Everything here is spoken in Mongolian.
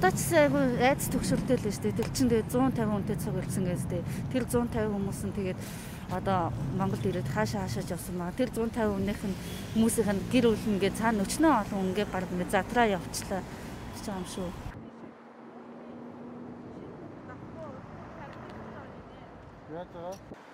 Одоо ч айгүй айц төгшөлтэй л шүү дээ. Тэр чинь тэгээд 150 хүнтэй цугласан гэсэн дээ. Тэр 150 хүмүүс нь тэгээд одоо Монголд ирээд хаашааж явсан байгаа. Тэр 150 хүнийх нь хүмүүсийнх нь гэр бүл ингээд цаана өчнөө олон ингээд баг ингээд затраа явчлаа гэж байгаа юм шүү. Яаж байгаа?